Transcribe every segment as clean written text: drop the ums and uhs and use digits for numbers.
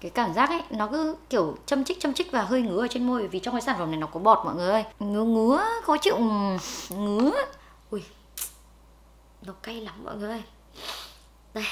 Cái cảm giác ấy nó cứ kiểu châm chích và hơi ngứa ở trên môi, vì trong cái sản phẩm này nó có bọt mọi người ơi. Ngứa khó chịu, ngứa. Ui, nó cay lắm mọi người ơi. Đây.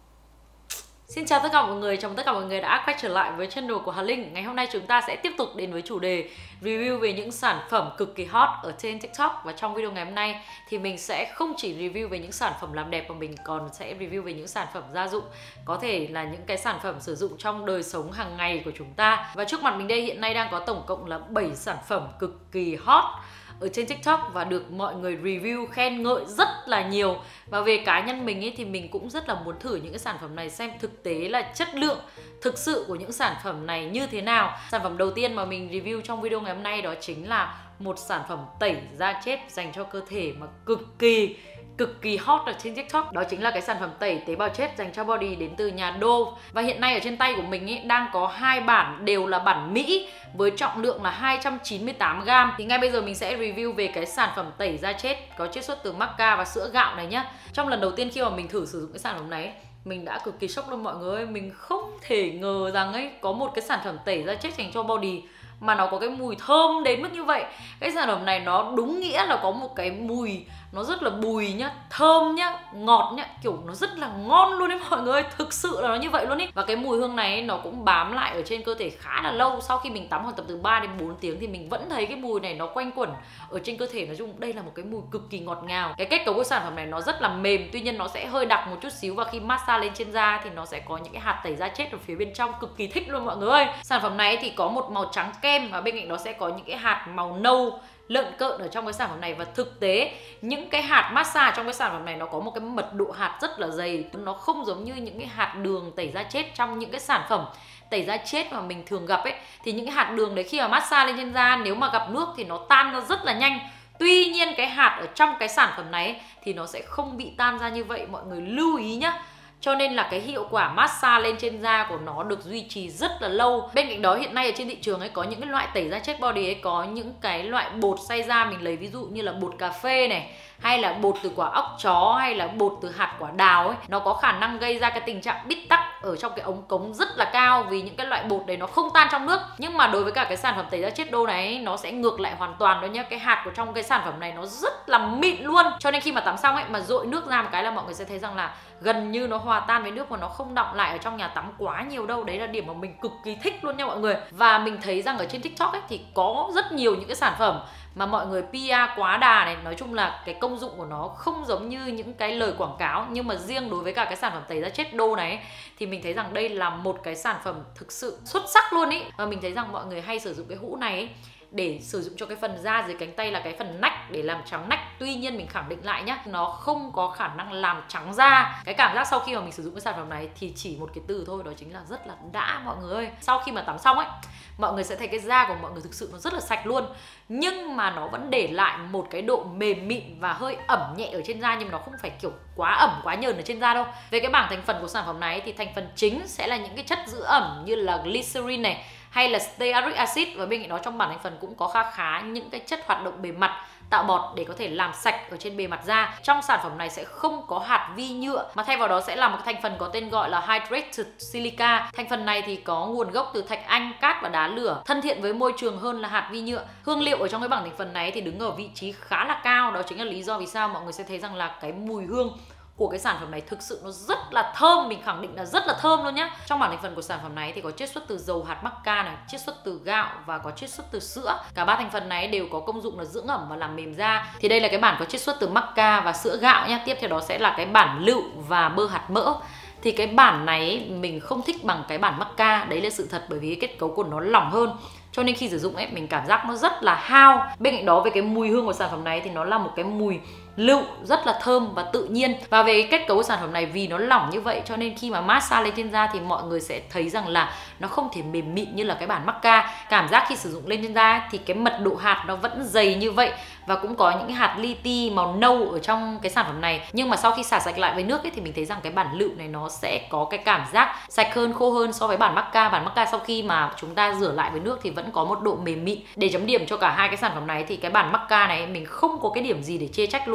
Xin chào tất cả mọi người, chào mừng tất cả mọi người đã quay trở lại với channel của Hà Linh. Ngày hôm nay chúng ta sẽ tiếp tục đến với chủ đề review về những sản phẩm cực kỳ hot ở trên TikTok. Và trong video ngày hôm nay thì mình sẽ không chỉ review về những sản phẩm làm đẹp mà mình còn sẽ review về những sản phẩm gia dụng. Có thể là những cái sản phẩm sử dụng trong đời sống hàng ngày của chúng ta. Và trước mặt mình đây hiện nay đang có tổng cộng là 7 sản phẩm cực kỳ hot ở trên TikTok và được mọi người review khen ngợi rất là nhiều. Và về cá nhân mình ấy thì mình cũng rất là muốn thử những cái sản phẩm này xem thực tế là chất lượng thực sự của những sản phẩm này như thế nào. Sản phẩm đầu tiên mà mình review trong video ngày hôm nay đó chính là một sản phẩm tẩy da chết dành cho cơ thể mà cực kỳ hot ở trên TikTok. Đó chính là cái sản phẩm tẩy tế bào chết dành cho body đến từ nhà Dove. Và hiện nay ở trên tay của mình ấy đang có 2 bản, đều là bản Mỹ với trọng lượng là 298g. Thì ngay bây giờ mình sẽ review về cái sản phẩm tẩy da chết có chiết xuất từ macca và sữa gạo này nhá. Trong lần đầu tiên khi mà mình thử sử dụng cái sản phẩm này mình đã cực kỳ sốc luôn mọi người ơi. Mình không thể ngờ rằng ấy có một cái sản phẩm tẩy da chết dành cho body mà nó có cái mùi thơm đến mức như vậy. Cái sản phẩm này nó đúng nghĩa là có một cái mùi nó rất là bùi nhá, thơm nhá, ngọt nhá, kiểu nó rất là ngon luôn đấy mọi người. Thực sự là nó như vậy luôn ý. Và cái mùi hương này nó cũng bám lại ở trên cơ thể khá là lâu. Sau khi mình tắm khoảng tầm từ 3 đến 4 tiếng thì mình vẫn thấy cái mùi này nó quanh quẩn ở trên cơ thể. Nói chung đây là một cái mùi cực kỳ ngọt ngào. Cái kết cấu của sản phẩm này nó rất là mềm, tuy nhiên nó sẽ hơi đặc một chút xíu. Và khi massage lên trên da thì nó sẽ có những cái hạt tẩy da chết ở phía bên trong, cực kỳ thích luôn mọi người ơi. Sản phẩm này thì có một màu trắng kem và bên cạnh đó sẽ có những cái hạt màu nâu lợn cợn ở trong cái sản phẩm này. Và thực tế những cái hạt massage trong cái sản phẩm này nó có một cái mật độ hạt rất là dày. Nó không giống như những cái hạt đường tẩy da chết trong những cái sản phẩm tẩy da chết mà mình thường gặp ấy. Thì những cái hạt đường đấy khi mà massage lên trên da nếu mà gặp nước thì nó tan ra rất là nhanh. Tuy nhiên cái hạt ở trong cái sản phẩm này ấy, thì nó sẽ không bị tan ra như vậy, mọi người lưu ý nhá. Cho nên là cái hiệu quả massage lên trên da của nó được duy trì rất là lâu. Bên cạnh đó hiện nay ở trên thị trường ấy có những cái loại tẩy da chết body ấy, có những cái loại bột xay da. Mình lấy ví dụ như là bột cà phê này, hay là bột từ quả óc chó, hay là bột từ hạt quả đào ấy. Nó có khả năng gây ra cái tình trạng bít tắc ở trong cái ống cống rất là cao, vì những cái loại bột đấy nó không tan trong nước. Nhưng mà đối với cả cái sản phẩm tẩy da chết Dove này ấy, nó sẽ ngược lại hoàn toàn đó nhá. Cái hạt của trong cái sản phẩm này nó rất là mịn luôn. Cho nên khi mà tắm xong ấy mà dội nước ra một cái là mọi người sẽ thấy rằng là gần như nó hòa tan với nước và nó không đọng lại ở trong nhà tắm quá nhiều đâu. Đấy là điểm mà mình cực kỳ thích luôn nha mọi người. Và mình thấy rằng ở trên TikTok ấy thì có rất nhiều những cái sản phẩm mà mọi người PR quá đà này. Nói chung là cái công dụng của nó không giống như những cái lời quảng cáo. Nhưng mà riêng đối với cả cái sản phẩm tẩy da chết Dove này ấy, thì mình thấy rằng đây là một cái sản phẩm thực sự xuất sắc luôn ý. Và mình thấy rằng mọi người hay sử dụng cái hũ này ấy để sử dụng cho cái phần da dưới cánh tay là cái phần nách để làm trắng nách. Tuy nhiên mình khẳng định lại nhá, nó không có khả năng làm trắng da. Cái cảm giác sau khi mà mình sử dụng cái sản phẩm này thì chỉ một cái từ thôi, đó chính là rất là đã mọi người ơi. Sau khi mà tắm xong ấy, mọi người sẽ thấy cái da của mọi người thực sự nó rất là sạch luôn. Nhưng mà nó vẫn để lại một cái độ mềm mịn và hơi ẩm nhẹ ở trên da, nhưng mà nó không phải kiểu quá ẩm, quá nhờn ở trên da đâu. Về cái bảng thành phần của sản phẩm này thì thành phần chính sẽ là những cái chất giữ ẩm như là glycerin này, hay là stearic acid. Và bên cạnh đó trong bảng thành phần cũng có khá những cái chất hoạt động bề mặt, tạo bọt để có thể làm sạch ở trên bề mặt da. Trong sản phẩm này sẽ không có hạt vi nhựa, mà thay vào đó sẽ là một thành phần có tên gọi là hydrated silica. Thành phần này thì có nguồn gốc từ thạch anh, cát và đá lửa, thân thiện với môi trường hơn là hạt vi nhựa. Hương liệu ở trong cái bảng thành phần này thì đứng ở vị trí khá là cao. Đó chính là lý do vì sao mọi người sẽ thấy rằng là cái mùi hương của cái sản phẩm này thực sự nó rất là thơm. Mình khẳng định là rất là thơm luôn nhá. Trong bảng thành phần của sản phẩm này thì có chiết xuất từ dầu hạt macca này, chiết xuất từ gạo và có chiết xuất từ sữa. Cả ba thành phần này đều có công dụng là dưỡng ẩm và làm mềm da. Thì đây là cái bản có chiết xuất từ macca và sữa gạo nhá. Tiếp theo đó sẽ là cái bản lựu và bơ hạt mỡ. Thì cái bản này mình không thích bằng cái bản macca, đấy là sự thật, bởi vì cái kết cấu của nó lỏng hơn. Cho nên khi sử dụng ấy mình cảm giác nó rất là hao. Bên cạnh đó về cái mùi hương của sản phẩm này thì nó là một cái mùi lựu rất là thơm và tự nhiên. Và về cái kết cấu của sản phẩm này vì nó lỏng như vậy cho nên khi mà massage lên trên da thì mọi người sẽ thấy rằng là nó không thể mềm mịn như là cái bản macca. Cảm giác khi sử dụng lên trên da thì cái mật độ hạt nó vẫn dày như vậy và cũng có những cái hạt li ti màu nâu ở trong cái sản phẩm này. Nhưng mà sau khi xả sạch lại với nước ấy, thì mình thấy rằng cái bản lựu này nó sẽ có cái cảm giác sạch hơn, khô hơn so với bản macca. Bản macca sau khi mà chúng ta rửa lại với nước thì vẫn có một độ mềm mịn. Để chấm điểm cho cả hai cái sản phẩm này thì cái bản macca này mình không có cái điểm gì để chê trách luôn.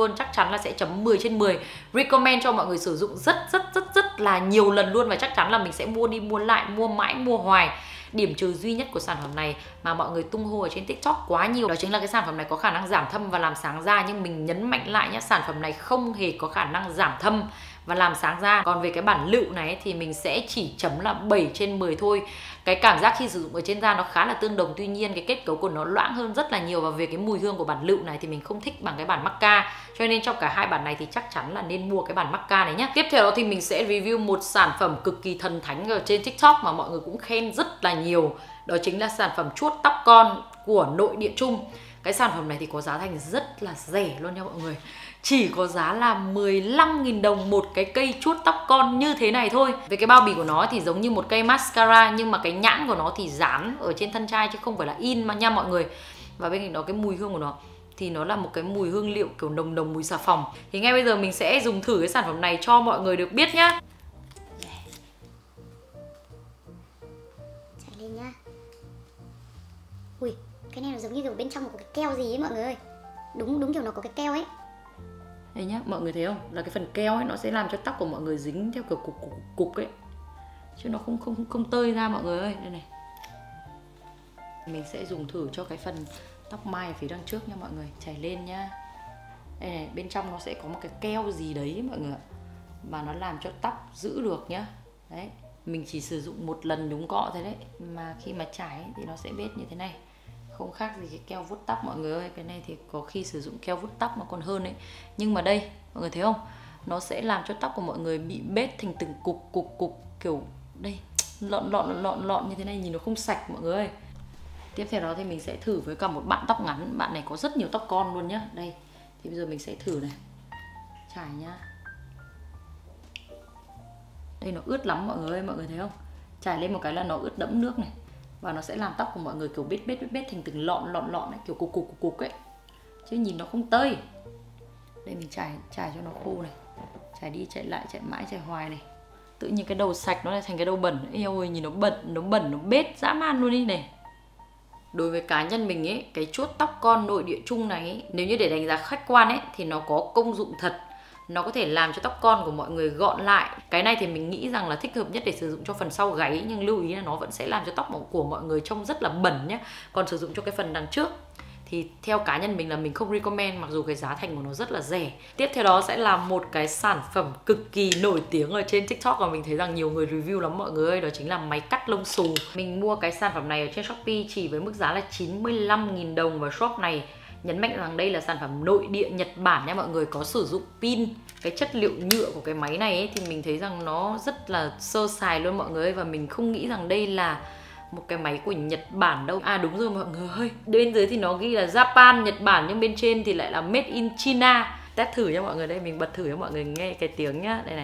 luôn, chắc chắn là sẽ chấm 10 trên 10. Recommend cho mọi người sử dụng rất là nhiều lần luôn, và chắc chắn là mình sẽ mua đi mua lại, mua mãi mua hoài. Điểm trừ duy nhất của sản phẩm này mà mọi người tung hô ở trên TikTok quá nhiều, đó chính là cái sản phẩm này có khả năng giảm thâm và làm sáng da. Nhưng mình nhấn mạnh lại nhé, sản phẩm này không hề có khả năng giảm thâm và làm sáng da. Còn về cái bản lựu này thì mình sẽ chỉ chấm là 7 trên 10 thôi. Cái cảm giác khi sử dụng ở trên da nó khá là tương đồng, tuy nhiên cái kết cấu của nó loãng hơn rất là nhiều. Và về cái mùi hương của bản lựu này thì mình không thích bằng cái bản Macca, cho nên trong cả hai bản này thì chắc chắn là nên mua cái bản Macca này nhé. Tiếp theo đó thì mình sẽ review một sản phẩm cực kỳ thần thánh ở trên TikTok mà mọi người cũng khen rất là nhiều, đó chính là sản phẩm chuốt tóc con của Nội Địa Trung. Cái sản phẩm này thì có giá thành rất là rẻ luôn nha mọi người, chỉ có giá là 15.000 đồng một cái cây chuốt tóc con như thế này thôi. Về cái bao bì của nó thì giống như một cây mascara, nhưng mà cái nhãn của nó thì dán ở trên thân chai chứ không phải là in mà nha mọi người. Và bên cạnh đó cái mùi hương của nó thì nó là một cái mùi hương liệu kiểu nồng nồng mùi xà phòng. Thì ngay bây giờ mình sẽ dùng thử cái sản phẩm này cho mọi người được biết nhá. Chạy lên nhá. Ui, cái này nó giống như kiểu bên trong có cái keo gì ấy mọi người ơi. Đúng kiểu nó có cái keo ấy. Đây nhá, mọi người thấy không? Là cái phần keo ấy nó sẽ làm cho tóc của mọi người dính theo kiểu cục ấy, chứ nó không tơi ra mọi người ơi. Đây này. Mình sẽ dùng thử cho cái phần tóc mai ở phía đằng trước nha mọi người, chảy lên nhá. Đây này, bên trong nó sẽ có một cái keo gì đấy mọi người ạ, mà nó làm cho tóc giữ được nhá. Đấy, mình chỉ sử dụng một lần nhúng cọ thôi đấy, mà khi mà chải ấy, thì nó sẽ bết như thế này, không khác gì cái keo vuốt tóc mọi người ơi. Cái này thì có khi sử dụng keo vuốt tóc nó còn hơn đấy. Nhưng mà đây, mọi người thấy không? Nó sẽ làm cho tóc của mọi người bị bết thành từng cục kiểu đây, lọn như thế này, nhìn nó không sạch mọi người ơi. Tiếp theo đó thì mình sẽ thử với cả một bạn tóc ngắn. Bạn này có rất nhiều tóc con luôn nhá. Đây, thì bây giờ mình sẽ thử này, trải nhá. Đây nó ướt lắm mọi người ơi, mọi người thấy không? Trải lên một cái là nó ướt đẫm nước này. Và nó sẽ làm tóc của mọi người kiểu bết thành từng lọn ấy, kiểu cục ấy, chứ nhìn nó không tơi. Đây mình trải cho nó khô này, trải đi trải lại, trải mãi trải hoài này. Tự nhiên cái đầu sạch nó lại thành cái đầu bẩn. Eo ơi, nhìn nó bẩn, nó bết dã man luôn đi này. Đối với cá nhân mình ấy, cái chuốt tóc con Nội Địa Trung này ấy, nếu như để đánh giá khách quan ấy thì nó có công dụng thật. Nó có thể làm cho tóc con của mọi người gọn lại. Cái này thì mình nghĩ rằng là thích hợp nhất để sử dụng cho phần sau gáy, nhưng lưu ý là nó vẫn sẽ làm cho tóc của mọi người trông rất là bẩn nhé. Còn sử dụng cho cái phần đằng trước thì theo cá nhân mình là mình không recommend, mặc dù cái giá thành của nó rất là rẻ. Tiếp theo đó sẽ là một cái sản phẩm cực kỳ nổi tiếng ở trên TikTok và mình thấy rằng nhiều người review lắm mọi người ơi, đó chính là máy cắt lông xù. Mình mua cái sản phẩm này ở trên Shopee chỉ với mức giá là 95.000 đồng, và shop này nhấn mạnh rằng đây là sản phẩm nội địa Nhật Bản nha mọi người, có sử dụng pin. Cái chất liệu nhựa của cái máy này ấy, thì mình thấy rằng nó rất là sơ sài luôn mọi người ơi, và mình không nghĩ rằng đây là một cái máy của Nhật Bản đâu. À đúng rồi mọi người ơi, bên dưới thì nó ghi là Japan, Nhật Bản, nhưng bên trên thì lại là Made in China. Test thử nha mọi người, đây mình bật thử cho mọi người nghe cái tiếng nhá. Đây này.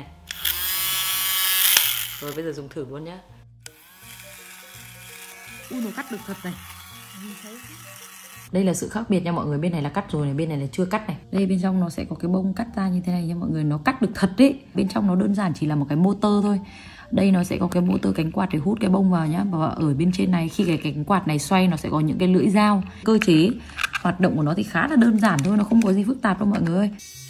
Rồi bây giờ dùng thử luôn nhá. Ui, nó cắt được thật này. Đây là sự khác biệt nha mọi người, bên này là cắt rồi này, bên này là chưa cắt này. Đây bên trong nó sẽ có cái bông cắt ra như thế này nha mọi người, nó cắt được thật đấy. Bên trong nó đơn giản chỉ là một cái motor thôi. Đây nó sẽ có cái motor cánh quạt để hút cái bông vào nhá. Và ở bên trên này khi cái cánh quạt này xoay nó sẽ có những cái lưỡi dao. Cơ chế hoạt động của nó thì khá là đơn giản thôi, nó không có gì phức tạp đâu mọi người ơi.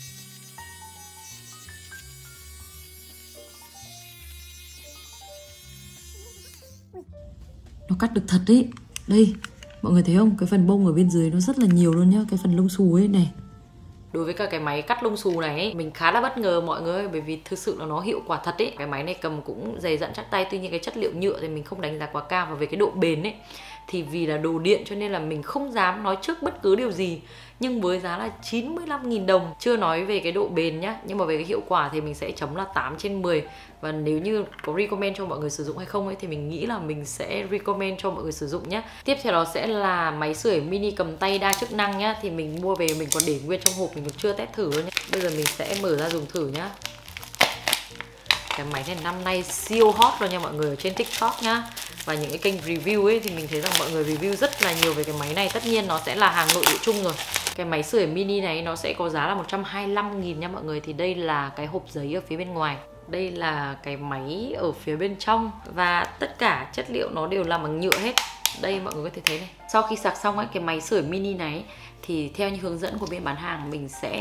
Nó cắt được thật đấy. Đây, mọi người thấy không? Cái phần bông ở bên dưới nó rất là nhiều luôn nhá. Cái phần lông xù ấy này. Đối với cả cái máy cắt lông xù này ấy, mình khá là bất ngờ mọi người, bởi vì thực sự là nó hiệu quả thật ấy. Cái máy này cầm cũng dày dặn chắc tay, tuy nhiên cái chất liệu nhựa thì mình không đánh giá quá cao. Và về cái độ bền ấy thì vì là đồ điện cho nên là mình không dám nói trước bất cứ điều gì. Nhưng với giá là 95.000 đồng, chưa nói về cái độ bền nhá, nhưng mà về cái hiệu quả thì mình sẽ chấm là 8 trên 10. Và nếu như có recommend cho mọi người sử dụng hay không ấy thì mình nghĩ là mình sẽ recommend cho mọi người sử dụng nhé. Tiếp theo đó sẽ là máy sưởi mini cầm tay đa chức năng nhá. Thì mình mua về mình còn để nguyên trong hộp, mình còn chưa test thử luôn nhé. Bây giờ mình sẽ mở ra dùng thử nhá. Cái máy này năm nay siêu hot rồi nha mọi người ở trên TikTok nhá. Và những cái kênh review ấy thì mình thấy rằng mọi người review rất là nhiều về cái máy này. Tất nhiên nó sẽ là hàng Nội Địa Trung rồi. Cái máy sưởi mini này nó sẽ có giá là 125.000 nha mọi người. Thì đây là cái hộp giấy ở phía bên ngoài. Đây là cái máy ở phía bên trong. Và tất cả chất liệu nó đều làm bằng nhựa hết. Đây mọi người có thể thấy này. Sau khi sạc xong ấy, cái máy sưởi mini này thì theo như hướng dẫn của bên bán hàng, mình sẽ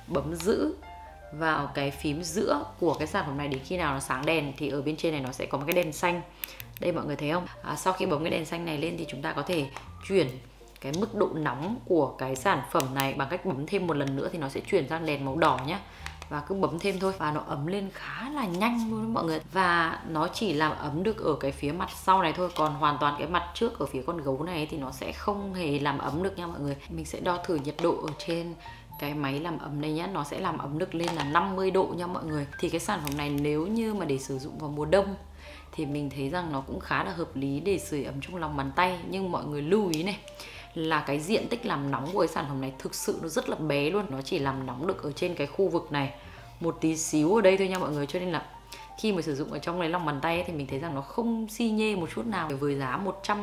bấm giữ vào cái phím giữa của cái sản phẩm này đến khi nào nó sáng đèn thì ở bên trên này nó sẽ có một cái đèn xanh. Đây mọi người thấy không? Sau khi bấm cái đèn xanh này lên thì chúng ta có thể chuyển cái mức độ nóng của cái sản phẩm này bằng cách bấm thêm một lần nữa thì nó sẽ chuyển sang đèn màu đỏ nhé. Và cứ bấm thêm thôi và nó ấm lên khá là nhanh luôn đó mọi người. Và nó chỉ làm ấm được ở cái phía mặt sau này thôi, còn hoàn toàn cái mặt trước ở phía con gấu này thì nó sẽ không hề làm ấm được nha mọi người. Mình sẽ đo thử nhiệt độ ở trên cái máy làm ấm này nhé, nó sẽ làm ấm được lên là 50 độ nha mọi người. Thì cái sản phẩm này nếu như mà để sử dụng vào mùa đông thì mình thấy rằng nó cũng khá là hợp lý để sưởi ấm trong lòng bàn tay. Nhưng mọi người lưu ý này, là cái diện tích làm nóng của cái sản phẩm này thực sự nó rất là bé luôn. Nó chỉ làm nóng được ở trên cái khu vực này một tí xíu ở đây thôi nha mọi người. Cho nên là khi mà sử dụng ở trong lấy lòng bàn tay ấy, thì mình thấy rằng nó không xi nhê một chút nào. Với giá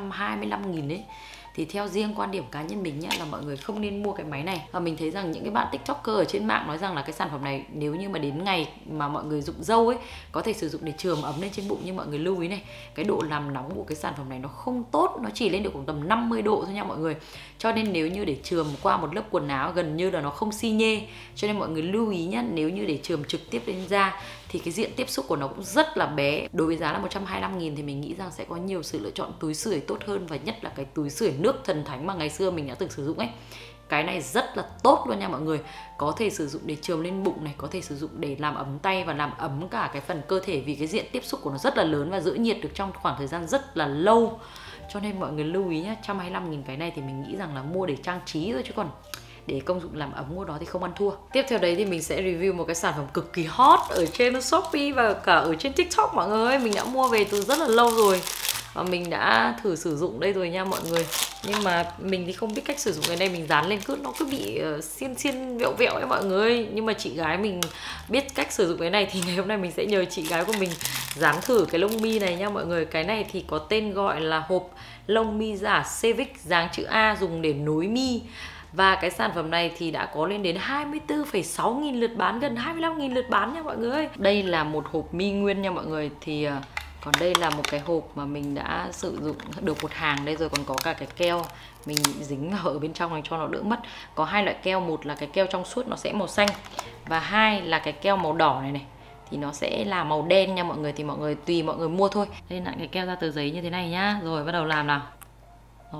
125.000 ấy thì theo riêng quan điểm cá nhân mình nhá, là mọi người không nên mua cái máy này. Và mình thấy rằng những cái bạn tiktoker ở trên mạng nói rằng là cái sản phẩm này nếu như mà đến ngày mà mọi người rụng râu ấy có thể sử dụng để chườm ấm lên trên bụng. Nhưng mọi người lưu ý này, cái độ làm nóng của cái sản phẩm này nó không tốt, nó chỉ lên được khoảng tầm 50 độ thôi nha mọi người. Cho nên nếu như để chườm qua một lớp quần áo gần như là nó không xi nhê. Cho nên mọi người lưu ý nhá, nếu như để chườm trực tiếp lên da thì cái diện tiếp xúc của nó cũng rất là bé. Đối với giá là 125.000 thì mình nghĩ rằng sẽ có nhiều sự lựa chọn túi sưởi tốt hơn. Và nhất là cái túi sưởi nước thần thánh mà ngày xưa mình đã từng sử dụng ấy. Cái này rất là tốt luôn nha mọi người. Có thể sử dụng để chườm lên bụng này, có thể sử dụng để làm ấm tay và làm ấm cả cái phần cơ thể. Vì cái diện tiếp xúc của nó rất là lớn và giữ nhiệt được trong khoảng thời gian rất là lâu. Cho nên mọi người lưu ý nhé, 125.000 cái này thì mình nghĩ rằng là mua để trang trí thôi, chứ còn để công dụng làm ấm của nó thì không ăn thua. Tiếp theo đấy thì mình sẽ review một cái sản phẩm cực kỳ hot ở trên Shopee và cả ở trên TikTok mọi người ơi. Mình đã mua về từ rất là lâu rồi và mình đã thử sử dụng đây rồi nha mọi người. Nhưng mà mình thì không biết cách sử dụng cái này, mình dán lên nó cứ bị xiên xiên vẹo vẹo ấy mọi người. Nhưng mà chị gái mình biết cách sử dụng cái này thì ngày hôm nay mình sẽ nhờ chị gái của mình dán thử cái lông mi này nha mọi người. Cái này thì có tên gọi là hộp lông mi giả Cevic dáng chữ A dùng để nối mi. Và cái sản phẩm này thì đã có lên đến 24,6 nghìn lượt bán, gần 25.000 lượt bán nha mọi người. Đây là một hộp mi nguyên nha mọi người. Thì còn đây là một cái hộp mà mình đã sử dụng được một hàng đây rồi. Còn có cả cái keo mình dính vào ở bên trong này cho nó đỡ mất. Có hai loại keo, một là cái keo trong suốt nó sẽ màu xanh, và hai là cái keo màu đỏ này này thì nó sẽ là màu đen nha mọi người. Thì mọi người tùy mọi người mua thôi. Đây là cái keo ra tờ giấy như thế này nhá. Rồi bắt đầu làm nào. Rồi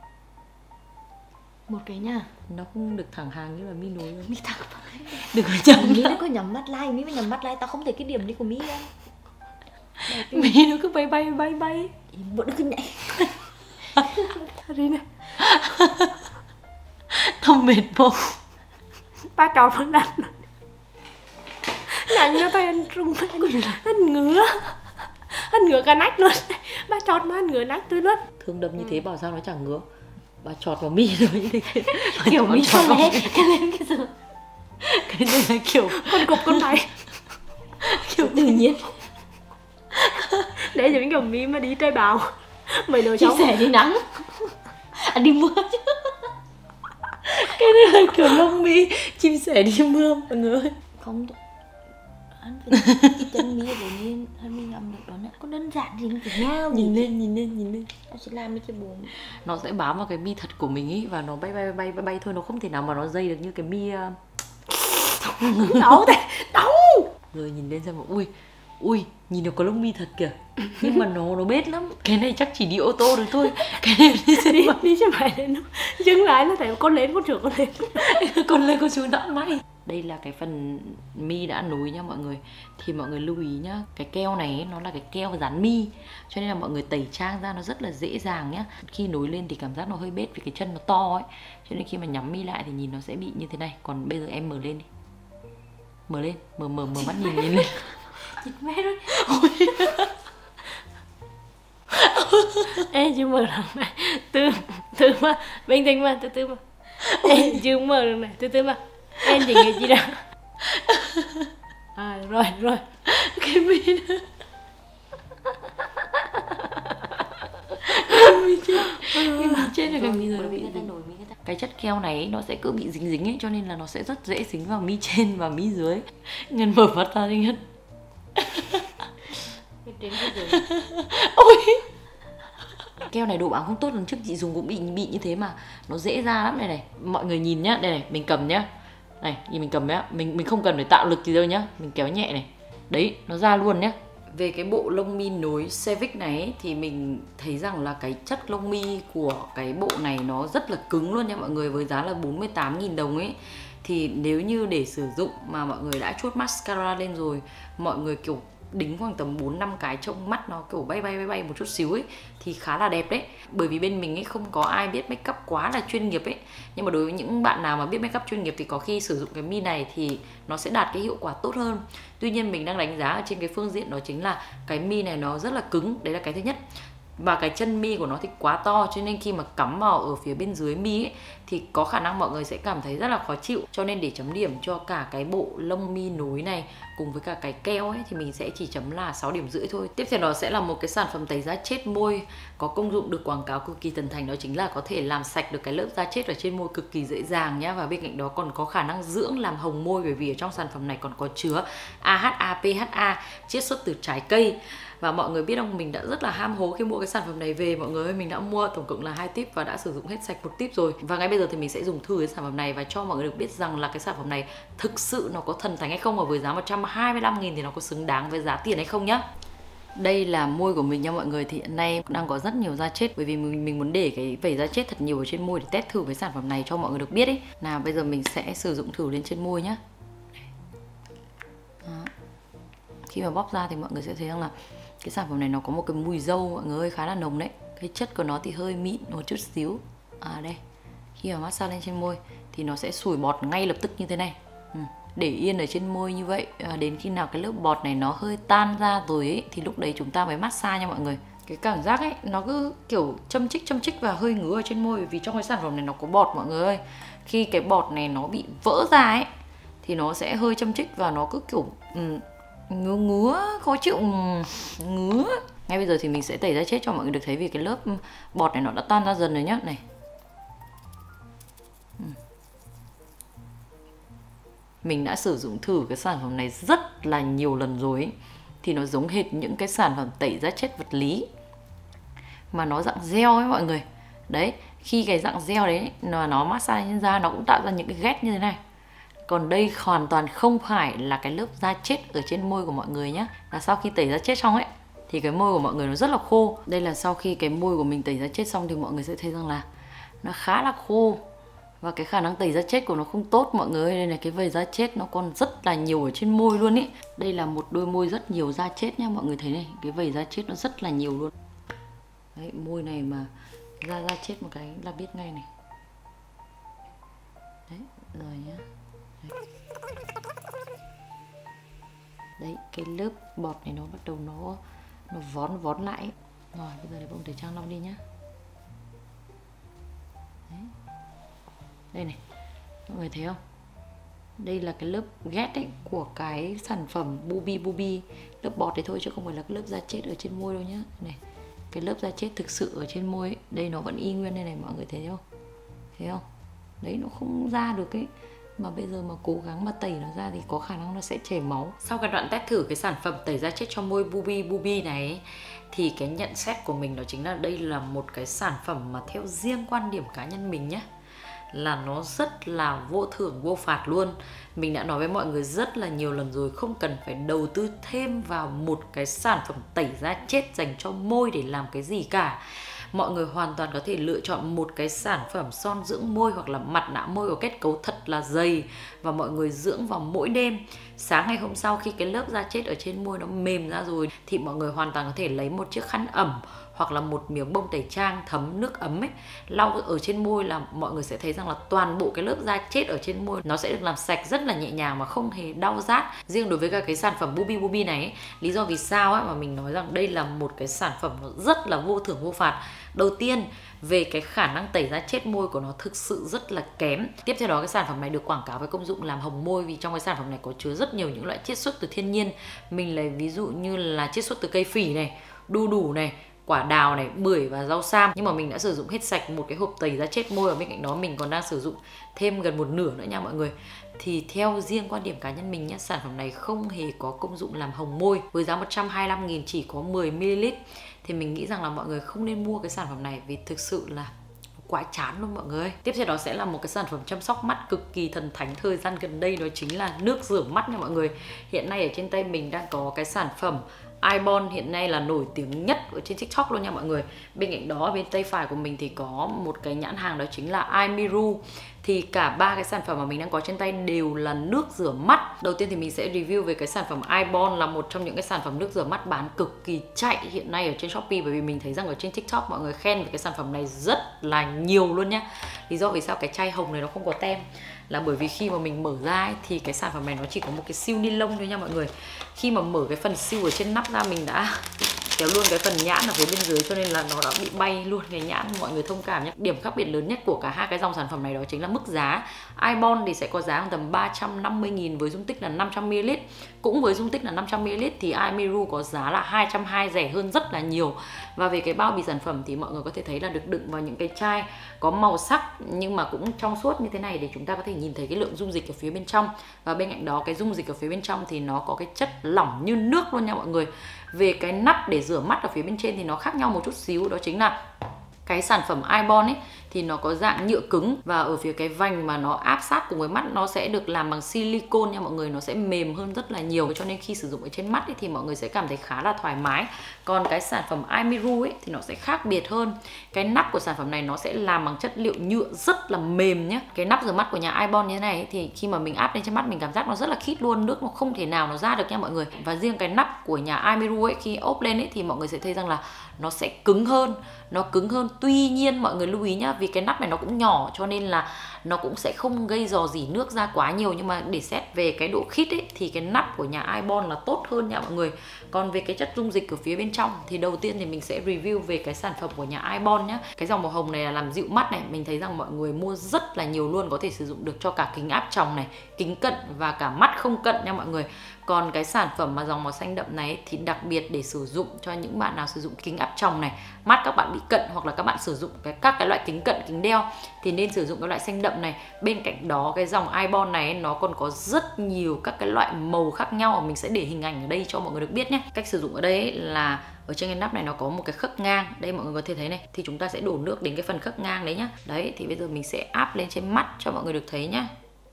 một cái nha, nó không được thẳng hàng như là mi nối đâu. Mi thẳng Đừng có nhầm Mi nó có nhắm mắt like, Mi mới nhắm mắt like, tao không thấy cái điểm đi của Mi đâu. Mi nó cứ bay bay bay bay. Vẫn cứ nhảy. Đi này. Tao mệt bụng. Ba trò vẫn đặt. Nhanh cho tay anh rung, anh ngứa cả nách luôn. Ba trọt mà anh ngứa nách tôi luôn. Thương đâm như thế bảo sao nó chẳng ngứa. Bà chọt vào mi rồi như thế. Kiểu mi cho lên cái gì. Cái này là kiểu con cục con này. Kiểu tự nhiên. Để những kiểu mi mà đi chơi bào. Mày đồ chia sẻ đi nắng. À, đi mưa chứ. Cái này là kiểu lông mi chim sẻ đi mưa mọi người ơi. Không, anh phải cái chân mi để nhiên anh mình làm được đó nữa. Có đơn giản gì kiểu nhau. Nhìn lên. Tao sẽ làm cái buồn. Nó sẽ bám vào cái mi thật của mình ý, và nó bay thôi, nó không thể nào mà nó dây được như cái mi Đấu thế, đấu. Rồi nhìn lên xem mà ui nhìn được có lông mi thật kìa. Nhưng mà nó bết lắm. Cái này chắc chỉ đi ô tô được thôi. Cái này đi xe máy này nó dừng lại nó thấy con lên con trưởng con lên. Con lên con xuống đã may. Đây là cái phần mi đã nối nha mọi người. Thì mọi người lưu ý nhá, cái keo này ấy, nó là cái keo dán mi, cho nên là mọi người tẩy trang ra nó rất là dễ dàng nhá. Khi nối lên thì cảm giác nó hơi bết vì cái chân nó to ấy, cho nên khi mà nhắm mi lại thì nhìn nó sẽ bị như thế này. Còn bây giờ em mở lên đi. Mở lên, mở mắt nhìn lên. 9 mét rồi. Ê chưa mở được này. Từ mà bình tĩnh mà, từ mà. Ê chưa mở được này, từ mà. Em chỉ nghĩ gì đâu. À rồi. Cái mi đó. Cái mi chết rồi, cái mi rồi bị cái chất keo này ấy, nó sẽ cứ bị dính ấy, cho nên là nó sẽ rất dễ dính vào mi trên và mi dưới. Nhân mở mắt ra đi Nhân. Ôi, keo này độ bám không tốt, lần trước chị dùng cũng bị như thế mà nó dễ ra lắm. Này mọi người nhìn nhá, đây này mình cầm nhá, Này, nhìn mình cầm ấy, mình không cần phải tạo lực gì đâu nhá, mình kéo nhẹ này. Đấy, nó ra luôn nhá. Về cái bộ lông mi nối Cevic này ấy, thì mình thấy rằng là cái chất lông mi của cái bộ này nó rất là cứng luôn nha mọi người, với giá là 48.000 đồng ấy. Thì nếu như để sử dụng mà mọi người đã chuốt mascara lên rồi, mọi người kiểu đính khoảng tầm 4-5 cái trông mắt nó kiểu bay một chút xíu ấy thì khá là đẹp đấy. Bởi vì bên mình ấy không có ai biết make up quá là chuyên nghiệp ấy, nhưng mà đối với những bạn nào mà biết make up chuyên nghiệp thì có khi sử dụng cái mi này thì nó sẽ đạt cái hiệu quả tốt hơn. Tuy nhiên mình đang đánh giá ở trên cái phương diện đó chính là cái mi này nó rất là cứng, đấy là cái thứ nhất. Và cái chân mi của nó thì quá to, cho nên khi mà cắm vào ở phía bên dưới mi ấy, thì có khả năng mọi người sẽ cảm thấy rất là khó chịu. Cho nên để chấm điểm cho cả cái bộ lông mi nối này cùng với cả cái keo ấy thì mình sẽ chỉ chấm là 6,5 điểm thôi. Tiếp theo đó sẽ là một cái sản phẩm tẩy da chết môi có công dụng được quảng cáo cực kỳ thần thành, đó chính là có thể làm sạch được cái lớp da chết ở trên môi cực kỳ dễ dàng nhá. Và bên cạnh đó còn có khả năng dưỡng làm hồng môi, bởi vì ở trong sản phẩm này còn có chứa AHA, PHA chiết xuất từ trái cây. Và mọi người biết không, mình đã rất là ham hố khi mua cái sản phẩm này về mọi người ơi. Mình đã mua tổng cộng là 2 tip và đã sử dụng hết sạch 1 tip rồi. Và ngay bây giờ thì mình sẽ dùng thử cái sản phẩm này và cho mọi người được biết rằng là cái sản phẩm này thực sự nó có thần thánh hay không, và với giá 125.000 thì nó có xứng đáng với giá tiền hay không nhá. Đây là môi của mình nha mọi người, thì hiện nay đang có rất nhiều da chết, bởi vì mình muốn để cái vảy da chết thật nhiều ở trên môi để test thử cái sản phẩm này cho mọi người được biết ấy. Nào bây giờ mình sẽ sử dụng thử lên trên môi nhá. Đó. Khi mà bóp ra thì mọi người sẽ thấy rằng là cái sản phẩm này nó có một cái mùi dâu mọi người ơi, khá là nồng đấy. Cái chất của nó thì hơi mịn một chút xíu. Đây, khi mà massage lên trên môi thì nó sẽ sủi bọt ngay lập tức như thế này. Để yên ở trên môi như vậy đến khi nào cái lớp bọt này nó hơi tan ra rồi ấy, thì lúc đấy chúng ta mới massage nha mọi người. Cái cảm giác ấy nó cứ kiểu châm chích và hơi ngứa ở trên môi, vì trong cái sản phẩm này nó có bọt mọi người ơi. Khi cái bọt này nó bị vỡ ra ấy thì nó sẽ hơi châm chích và nó cứ kiểu ngứa khó chịu, ngứa. Ngay bây giờ thì mình sẽ tẩy da chết cho mọi người được thấy, vì cái lớp bọt này nó đã tan ra dần rồi nhá. Này, mình đã sử dụng thử cái sản phẩm này rất là nhiều lần rồi ấy. Thì nó giống hệt những cái sản phẩm tẩy da chết vật lý mà nó dạng gel ấy mọi người. Đấy, khi cái dạng gel đấy nó massage trên da nó cũng tạo ra những cái ghét như thế này. Còn đây hoàn toàn không phải là cái lớp da chết ở trên môi của mọi người nhé. Là sau khi tẩy da chết xong ấy thì cái môi của mọi người nó rất là khô. Đây là sau khi cái môi của mình tẩy da chết xong thì mọi người sẽ thấy rằng là nó khá là khô. Và cái khả năng tẩy da chết của nó không tốt mọi người. Đây là cái vảy da chết nó còn rất là nhiều ở trên môi luôn ý. Đây là một đôi môi rất nhiều da chết nha mọi người thấy này. Cái vảy da chết nó rất là nhiều luôn. Đấy, môi này mà da chết một cái là biết ngay này. Đấy, rồi nhá. Đấy, cái lớp bọt này nó bắt đầu nó vón lại. Rồi, bây giờ để bông tẩy trang lau đi nhá. Đấy. Đây này, mọi người thấy không? Đây là cái lớp ghét ấy của cái sản phẩm Bubi. Lớp bọt đấy thôi chứ không phải là cái lớp da chết ở trên môi đâu nhá. Này, cái lớp da chết thực sự ở trên môi ấy, đây nó vẫn y nguyên đây này, mọi người thấy không? Thấy không? Đấy, nó không ra được ấy. Mà bây giờ mà cố gắng mà tẩy nó ra thì có khả năng nó sẽ chảy máu. Sau cái đoạn test thử cái sản phẩm tẩy da chết cho môi Bubi này ấy, thì cái nhận xét của mình đó chính là đây là một cái sản phẩm mà theo riêng quan điểm cá nhân mình nhé, là nó rất là vô thưởng vô phạt luôn. Mình đã nói với mọi người rất là nhiều lần rồi, không cần phải đầu tư thêm vào một cái sản phẩm tẩy da chết dành cho môi để làm cái gì cả. Mọi người hoàn toàn có thể lựa chọn một cái sản phẩm son dưỡng môi hoặc là mặt nạ môi có kết cấu thật là dày, và mọi người dưỡng vào mỗi đêm. Sáng ngày hôm sau khi cái lớp da chết ở trên môi nó mềm ra rồi thì mọi người hoàn toàn có thể lấy một chiếc khăn ẩm hoặc là một miếng bông tẩy trang thấm nước ấm ấy, lau ở trên môi là mọi người sẽ thấy rằng là toàn bộ cái lớp da chết ở trên môi nó sẽ được làm sạch rất là nhẹ nhàng mà không hề đau rát. Riêng đối với cả cái sản phẩm Bubi này ấy, lý do vì sao ấy mà mình nói rằng đây là một cái sản phẩm nó rất là vô thưởng vô phạt. Đầu tiên, về cái khả năng tẩy da chết môi của nó thực sự rất là kém. Tiếp theo đó, cái sản phẩm này được quảng cáo với công dụng làm hồng môi, vì trong cái sản phẩm này có chứa rất nhiều những loại chiết xuất từ thiên nhiên. Mình lấy ví dụ như là chiết xuất từ cây phỉ này, đu đủ này, quả đào này, bưởi và rau sam. Nhưng mà mình đã sử dụng hết sạch một cái hộp tẩy da chết môi, và bên cạnh đó mình còn đang sử dụng thêm gần một nửa nữa nha mọi người. Thì theo riêng quan điểm cá nhân mình nhé, sản phẩm này không hề có công dụng làm hồng môi. Với giá 125.000 chỉ có 10ml thì mình nghĩ rằng là mọi người không nên mua cái sản phẩm này, vì thực sự là quá chán luôn mọi người. Tiếp theo đó sẽ là một cái sản phẩm chăm sóc mắt cực kỳ thần thánh thời gian gần đây, đó chính là nước rửa mắt nha mọi người. Hiện nay ở trên tay mình đang có cái sản phẩm Ibon, hiện nay là nổi tiếng nhất ở trên TikTok luôn nha mọi người. Bên cạnh đó bên tay phải của mình thì có một cái nhãn hàng đó chính là Imiru. Thì cả ba cái sản phẩm mà mình đang có trên tay đều là nước rửa mắt. Đầu tiên thì mình sẽ review về cái sản phẩm Ibon, là một trong những cái sản phẩm nước rửa mắt bán cực kỳ chạy hiện nay ở trên Shopee, bởi vì mình thấy rằng ở trên TikTok mọi người khen về cái sản phẩm này rất là nhiều luôn nhá. Lý do vì sao cái chai hồng này nó không có tem là bởi vì khi mà mình mở ra ấy, thì cái sản phẩm này nó chỉ có một cái siêu ni lông thôi nha mọi người. Khi mà mở cái phần siêu ở trên nắp ra, mình đã kéo luôn cái phần nhãn ở phía bên dưới, cho nên là nó đã bị bay luôn cái nhãn, mọi người thông cảm nhé. Điểm khác biệt lớn nhất của cả hai cái dòng sản phẩm này đó chính là mức giá. Ibon thì sẽ có giá khoảng tầm 350.000 với dung tích là 500ml. Cũng với dung tích là 500ml thì Imiru có giá là 220, rẻ hơn rất là nhiều. Và về cái bao bì sản phẩm thì mọi người có thể thấy là được đựng vào những cái chai có màu sắc nhưng mà cũng trong suốt như thế này, để chúng ta có thể nhìn thấy cái lượng dung dịch ở phía bên trong. Và bên cạnh đó cái dung dịch ở phía bên trong thì nó có cái chất lỏng như nước luôn nha mọi người. Về cái nắp để rửa mắt ở phía bên trên thì nó khác nhau một chút xíu, đó chính là cái sản phẩm Ibon ấy thì nó có dạng nhựa cứng, và ở phía cái vành mà nó áp sát cùng với mắt nó sẽ được làm bằng silicone nha mọi người, nó sẽ mềm hơn rất là nhiều, cho nên khi sử dụng ở trên mắt ấy thì mọi người sẽ cảm thấy khá là thoải mái. Còn cái sản phẩm Imiru ấy thì nó sẽ khác biệt hơn. Cái nắp của sản phẩm này nó sẽ làm bằng chất liệu nhựa rất là mềm nhé. Cái nắp rửa mắt của nhà Ibon như thế này ấy, thì khi mà mình áp lên trên mắt mình cảm giác nó rất là khít luôn, nước nó không thể nào nó ra được nha mọi người. Và riêng cái nắp của nhà Imiru ấy khi ốp lên ấy thì mọi người sẽ thấy rằng là nó sẽ cứng hơn, nó cứng hơn. Tuy nhiên mọi người lưu ý nhá, vì cái nắp này nó cũng nhỏ cho nên là nó cũng sẽ không gây rò rỉ nước ra quá nhiều, nhưng mà để xét về cái độ khít ấy thì cái nắp của nhà Ibon là tốt hơn nha mọi người. Còn về cái chất dung dịch ở phía bên trong thì đầu tiên thì mình sẽ review về cái sản phẩm của nhà Ibon nhé. Cái dòng màu hồng này là làm dịu mắt này, mình thấy rằng mọi người mua rất là nhiều luôn, có thể sử dụng được cho cả kính áp tròng này, kính cận và cả mắt không cận nha mọi người. Còn cái sản phẩm mà dòng màu xanh đậm này thì đặc biệt để sử dụng cho những bạn nào sử dụng kính áp tròng này, mắt các bạn bị cận, hoặc là các bạn sử dụng các cái loại kính cận, kính đeo thì nên sử dụng cái loại xanh đậm này. Bên cạnh đó cái dòng Ibon này nó còn có rất nhiều các cái loại màu khác nhau, mình sẽ để hình ảnh ở đây cho mọi người được biết nhé. Cách sử dụng ở đây là ở trên cái nắp này nó có một cái khớp ngang, đây mọi người có thể thấy này, thì chúng ta sẽ đổ nước đến cái phần khớp ngang đấy nhá. Đấy thì bây giờ mình sẽ áp lên trên mắt cho mọi người được thấy nhá.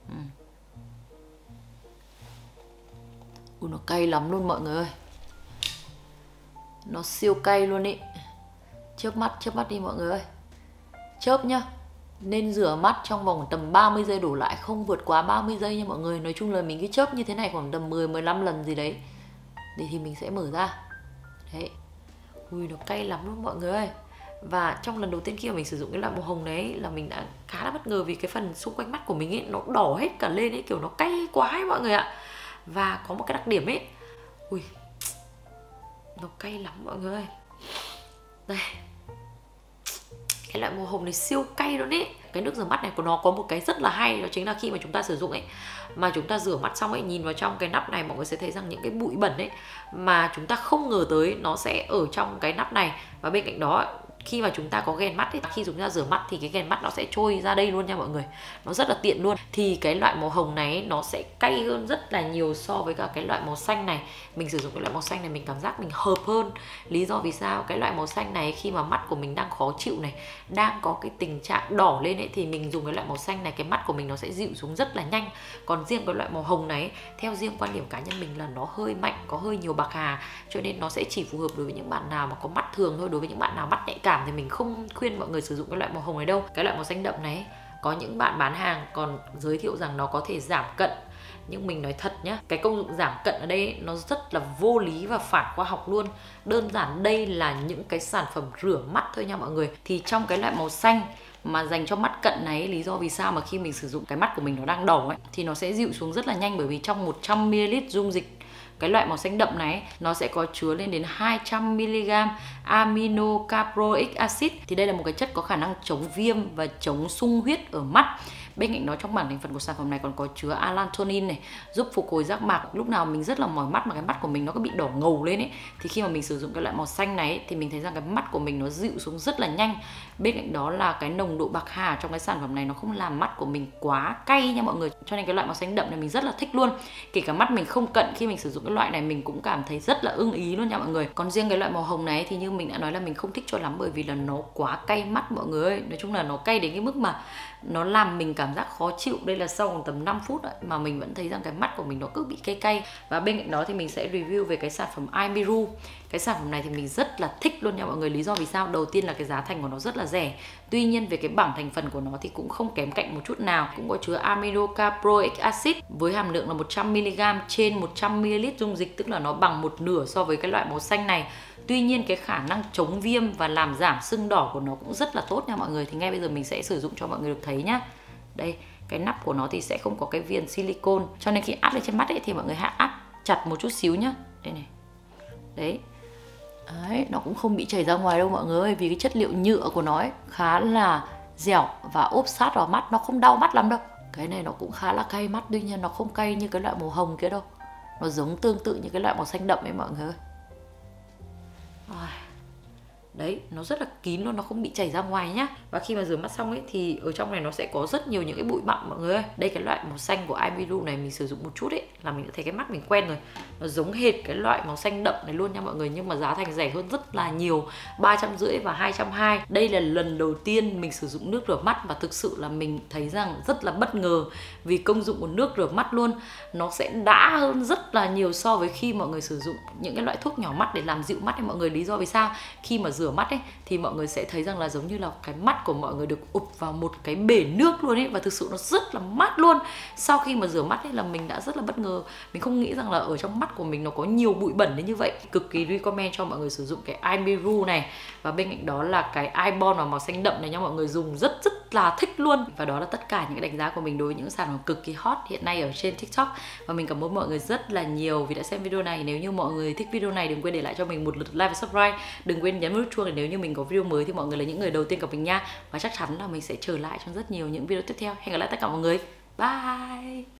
Nó cay lắm luôn mọi người ơi, nó siêu cay luôn ý. Chớp mắt đi mọi người ơi, chớp nhá. Nên rửa mắt trong vòng tầm 30 giây đổ lại, không vượt quá 30 giây nha mọi người. Nói chung là mình cứ chớp như thế này khoảng tầm 10-15 lần gì đấy, để thì mình sẽ mở ra. Đấy, ui nó cay lắm luôn mọi người ơi. Và trong lần đầu tiên khi mà mình sử dụng cái loại màu hồng đấy là mình đã khá là bất ngờ, vì cái phần xung quanh mắt của mình ấy nó đỏ hết cả lên ấy, kiểu nó cay quá ấy mọi người ạ. Và có một cái đặc điểm ấy, ui nó cay lắm mọi người ơi. Đây, cái loại màu hồng này siêu cay luôn ấy. Cái nước rửa mắt này của nó có một cái rất là hay, đó chính là khi mà chúng ta sử dụng ấy, mà chúng ta rửa mắt xong ấy, nhìn vào trong cái nắp này mọi người sẽ thấy rằng những cái bụi bẩn ấy mà chúng ta không ngờ tới nó sẽ ở trong cái nắp này. Và bên cạnh đó khi mà chúng ta có ghèn mắt ấy, khi chúng ta rửa mắt thì cái ghèn mắt nó sẽ trôi ra đây luôn nha mọi người, nó rất là tiện luôn. Thì cái loại màu hồng này nó sẽ cay hơn rất là nhiều so với cả cái loại màu xanh này. Mình sử dụng cái loại màu xanh này mình cảm giác mình hợp hơn. Lý do vì sao? Cái loại màu xanh này khi mà mắt của mình đang khó chịu này, đang có cái tình trạng đỏ lên ấy, thì mình dùng cái loại màu xanh này, cái mắt của mình nó sẽ dịu xuống rất là nhanh. Còn riêng cái loại màu hồng này, theo riêng quan điểm cá nhân mình là nó hơi mạnh, có hơi nhiều bạc hà, cho nên nó sẽ chỉ phù hợp đối với những bạn nào mà có mắt thường thôi. Đối với những bạn nào mắt nhạy cảm thì mình không khuyên mọi người sử dụng cái loại màu hồng này đâu. Cái loại màu xanh đậm này có những bạn bán hàng còn giới thiệu rằng nó có thể giảm cận, nhưng mình nói thật nhá, cái công dụng giảm cận ở đây nó rất là vô lý và phản khoa học luôn. Đơn giản đây là những cái sản phẩm rửa mắt thôi nha mọi người. Thì trong cái loại màu xanh mà dành cho mắt cận này, lý do vì sao mà khi mình sử dụng cái mắt của mình nó đang đỏ ấy thì nó sẽ dịu xuống rất là nhanh, bởi vì trong 100ml dung dịch cái loại màu xanh đậm này nó sẽ có chứa lên đến 200mg aminocaproic acid. Thì đây là một cái chất có khả năng chống viêm và chống sung huyết ở mắt. Bên cạnh đó trong bảng thành phần của sản phẩm này còn có chứa allantoin này, giúp phục hồi giác mạc. Lúc nào mình rất là mỏi mắt mà cái mắt của mình nó có bị đỏ ngầu lên ấy, thì khi mà mình sử dụng cái loại màu xanh này ấy, thì mình thấy rằng cái mắt của mình nó dịu xuống rất là nhanh. Bên cạnh đó là cái nồng độ bạc hà trong cái sản phẩm này nó không làm mắt của mình quá cay nha mọi người, cho nên cái loại màu xanh đậm này mình rất là thích luôn. Kể cả mắt mình không cận, khi mình sử dụng cái loại này mình cũng cảm thấy rất là ưng ý luôn nha mọi người. Còn riêng cái loại màu hồng này thì như mình đã nói là mình không thích cho lắm, bởi vì là nó quá cay mắt mọi người ơi. Nói chung là nó cay đến cái mức mà nó làm mình cảm giác khó chịu. Đây là sau tầm 5 phút ấy, mà mình vẫn thấy rằng cái mắt của mình nó cứ bị cay cay. Và bên cạnh đó thì mình sẽ review về cái sản phẩm Eye Miru. Cái sản phẩm này thì mình rất là thích luôn nha mọi người. Lý do vì sao? Đầu tiên là cái giá thành của nó rất là rẻ. Tuy nhiên về cái bảng thành phần của nó thì cũng không kém cạnh một chút nào. Cũng có chứa aminocaproic acid với hàm lượng là 100mg trên 100ml dung dịch, tức là nó bằng một nửa so với cái loại màu xanh này. Tuy nhiên cái khả năng chống viêm và làm giảm sưng đỏ của nó cũng rất là tốt nha mọi người. Thì ngay bây giờ mình sẽ sử dụng cho mọi người được thấy nhá. Đây, cái nắp của nó thì sẽ không có cái viền silicone, cho nên khi áp lên trên mắt ấy thì mọi người hãy áp chặt một chút xíu nhá. Đây này. Đấy. Đấy, nó cũng không bị chảy ra ngoài đâu mọi người, vì cái chất liệu nhựa của nó ấy khá là dẻo và ốp sát vào mắt, nó không đau mắt lắm đâu. Cái này nó cũng khá là cay mắt, tuy nhiên nó không cay như cái loại màu hồng kia đâu. Nó giống tương tự như cái loại màu xanh đậm ấy mọi người ơi. Đấy, nó rất là kín luôn, nó không bị chảy ra ngoài nhá. Và khi mà rửa mắt xong ấy thì ở trong này nó sẽ có rất nhiều những cái bụi bặm mọi người ơi. Đây, cái loại màu xanh của Eye Miru này mình sử dụng một chút ấy là mình đã thấy cái mắt mình quen rồi. Nó giống hệt cái loại màu xanh đậm này luôn nha mọi người, nhưng mà giá thành rẻ hơn rất là nhiều, 350 và 220. Đây là lần đầu tiên mình sử dụng nước rửa mắt và thực sự là mình thấy rằng rất là bất ngờ vì công dụng của nước rửa mắt luôn. Nó sẽ đã hơn rất là nhiều so với khi mọi người sử dụng những cái loại thuốc nhỏ mắt để làm dịu mắt ấy mọi người. Lý do vì sao? Khi mà rửa mắt ấy thì mọi người sẽ thấy rằng là giống như là cái mắt của mọi người được ụp vào một cái bể nước luôn ấy, và thực sự nó rất là mát luôn. Sau khi mà rửa mắt ấy là mình đã rất là bất ngờ, mình không nghĩ rằng là ở trong mắt của mình nó có nhiều bụi bẩn đến như vậy. Cực kỳ recommend cho mọi người sử dụng cái Eye Miru này. Và bên cạnh đó là cái Eye Bond màu xanh đậm này nha mọi người, dùng rất là thích luôn. Và đó là tất cả những cái đánh giá của mình đối với những sản phẩm cực kỳ hot hiện nay ở trên TikTok. Và mình cảm ơn mọi người rất là nhiều vì đã xem video này. Nếu như mọi người thích video này đừng quên để lại cho mình một lượt like và subscribe. Đừng quên nhấn nút chuông để nếu như mình có video mới thì mọi người là những người đầu tiên gặp mình nha. Và chắc chắn là mình sẽ trở lại trong rất nhiều những video tiếp theo. Hẹn gặp lại tất cả mọi người. Bye.